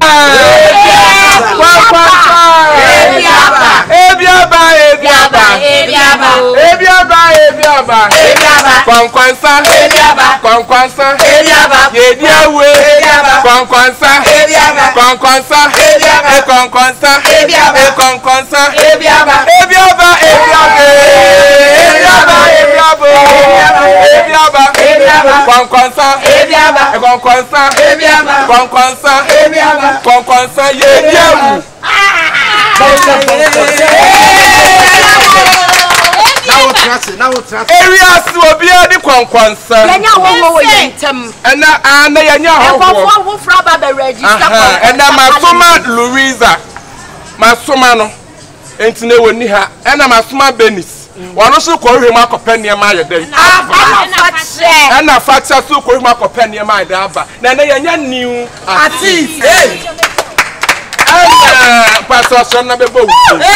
Areas will be a conquansa. And Louisa, Masumano, and Tinewaniha, and Masuma Benis. One also call him a companion my day. And a fat so call him a companion my daba. Nana knew Pastor Sonabebo.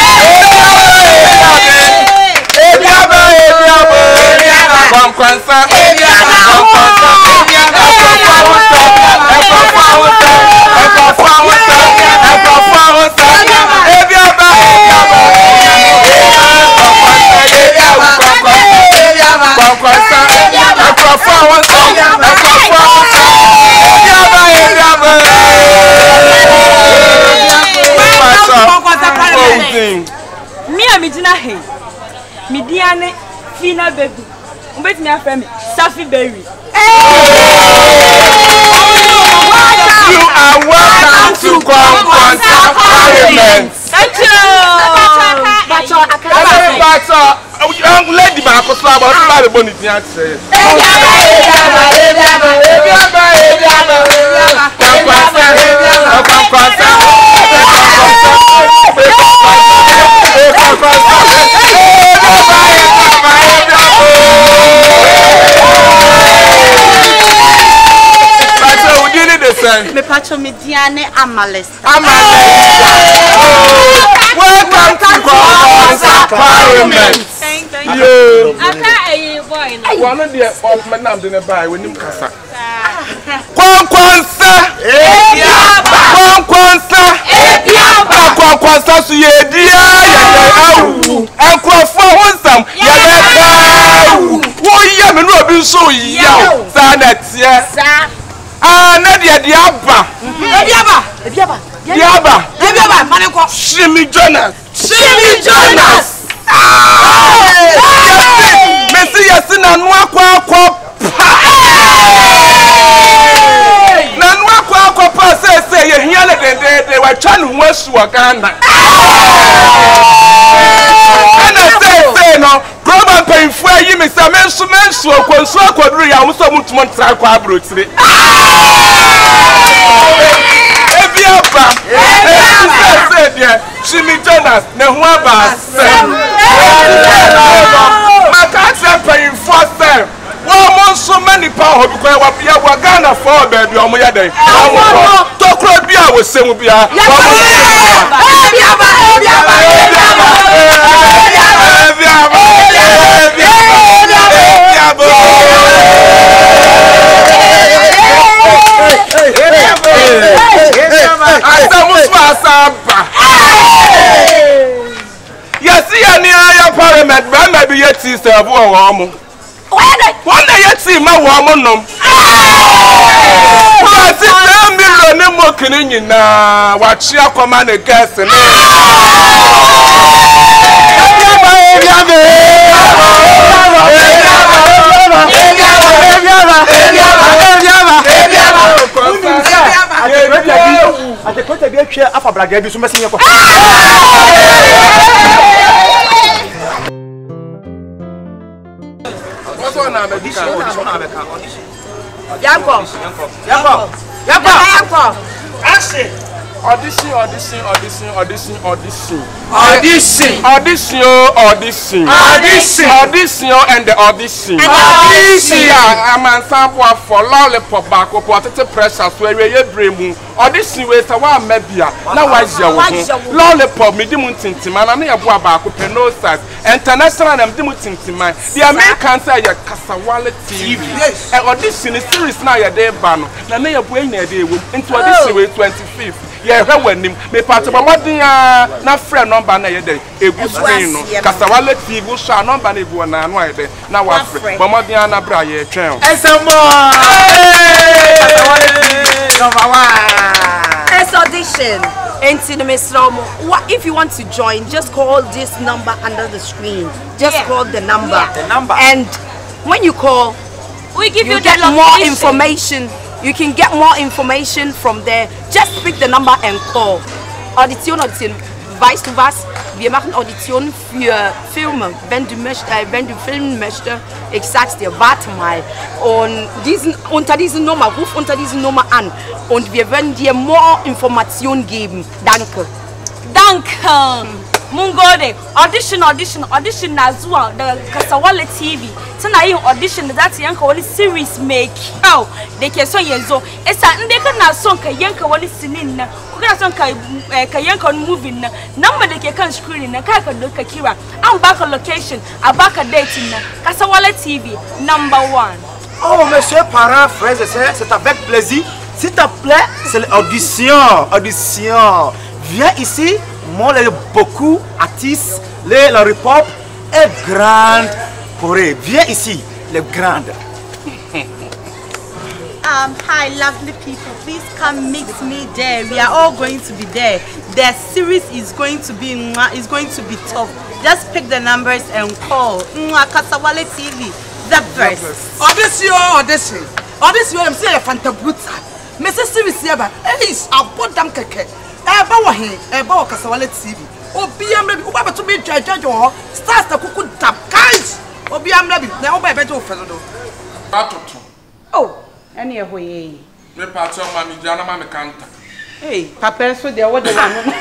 Midiane Fina baby. Umbet me afemi Safi Berry. You are welcome to Conquansa Parliament. Thank you. Young lady back was about the bonnet. Me pacho Midiane Amalesta. Welcome to Conquansa Parliament. Thank you. One of the men I'm doing a buy when you casa. Conquansa, Conquansa, so ye dear, and for some, William and Robin so young, yes. Nadia Diaba. Shimmy Jonas. Messi Yasina Nwakwa. Nanwakwa say they were trying to wash Waganda. And I say no, Roman paying for you, Mr. Mensumen, so Quadria, I was so much more Brutri. Shimmy Jonas, Nehwaba, my country paying for them. Well, so many power because we are Wagana for baby on my day. Talk about Bia was saying, Bia. Yes, your parliament, but maybe yet sister of one. One day you see my woman. I'm working in what you command a guest. I take what I get here after Bragadi, so messing up. Audition and the audition. I'm a sample for lollipop back up what the pressure where you dream. Audition with a one maybe. Now what's your lollipop? Me demutinti man. I'm here back up no size. International and demutinti man. The Americans say your Casawale TV. And audition is serious now your day ban. Now you are going a day into audition with 25th. ye hwe wanim me party ba modern na friend number na ye dey egu screen no Kasawale TV sha number na egu na no ye na wa free ba modern na bra ye twen Esembo Kasawale TV number 1 First audition. What if you want to join? Just call this number under the screen. Just call the number. The number. And when you call, We give you get the more location. information. You can get more information from there. Just pick the number and call. Audition. Weißt du was? Wir machen Auditionen für Filme. Wenn du filmen möchtest, ich sag's dir, warte mal. Und unter diese Nummer, ruf unter diese Nummer an. Und wir werden dir more Informationen geben. Danke. Danke. Mungode. Audition na zuwa the Kasawale TV. Tana yin audition that yanka wani series make. Oh, da ke son yanzu. Esa inde kana son ka yanka wani sinin na. Ko kana son ka yanka wani movie na. Number da ke kan screen na ka doka kira. An baka location, a baka date na. Kasawale TV number 1. Oh monsieur parent frère c'est avec plaisir. S'il te plaît, c'est l'audition. Audition. Viens ici. Moi, beaucoup d'artistes, les hip-hop est grande Corée. Viens ici, les grandes. Hi, lovely people. Please come meet me there. We are all going to be there. The series is going to be tough. Just pick the numbers and call. Kasawale TV, the best. Audition. I'm saying a fantabruta. Mrs. Series here, is a bottom keke. Eba Kasawale TV. Obi amrebi, uba to be judge or stars the kuku tap guys. Obi amrebi, na oba beto fezo. Atoto. Oh, any way. Me party on mami jana mami kanta. Hey, papa so there what the one.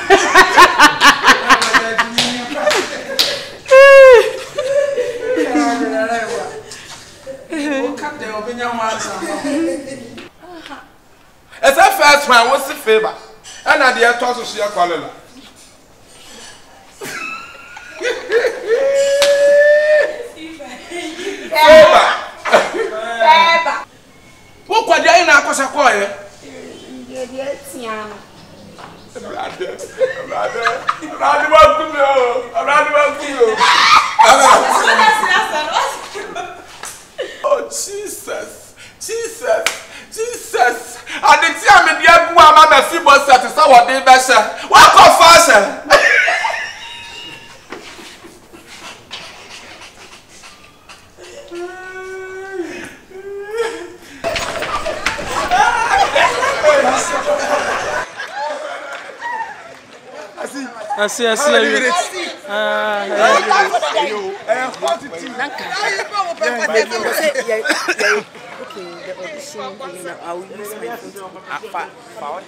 It's a first one, what's the favor? And I dare toss to see a color. What could you in a cosa quiet? Oh, Jesus. I didn't see me dear Bua Mamma Fibo satisfied what they best. What go faster? I see. Okay, the audition, I will use my phone.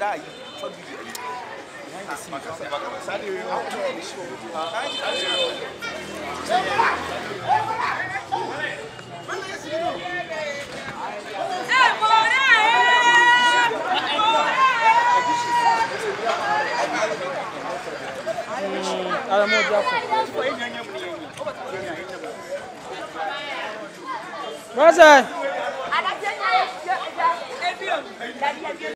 What's that?